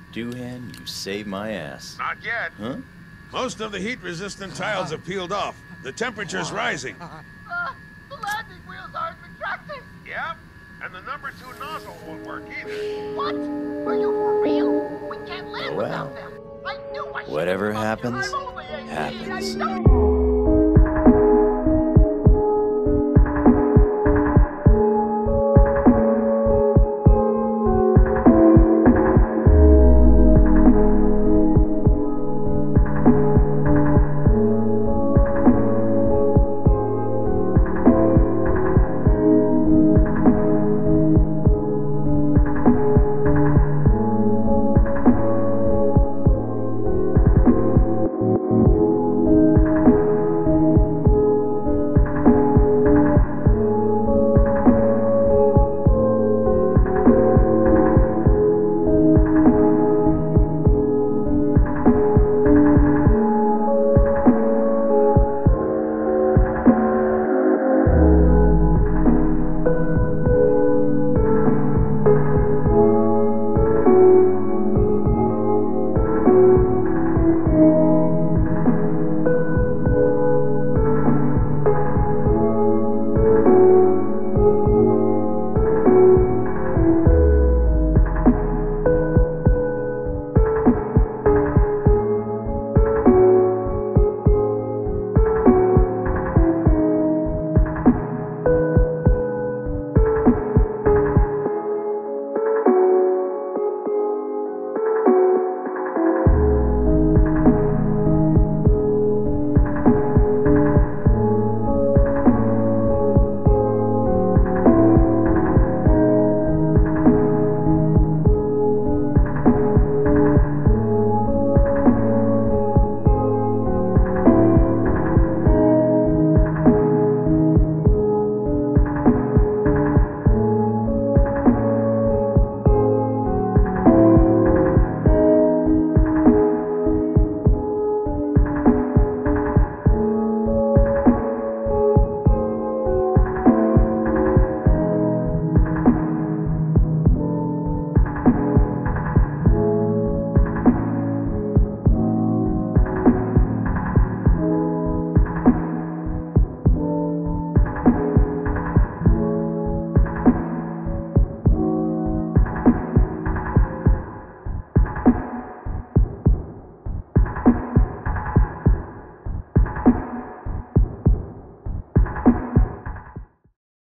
Doohan, you saved my ass. Not yet. Huh? Most of the heat-resistant tiles have peeled off. The temperature's rising. The landing wheels aren't retracting. Yep. And the number 2 nozzle won't work either. What? Are you for real? We can't land Well, without them. I knew I should've whatever come here. happens, I'm only 18. happens. I know.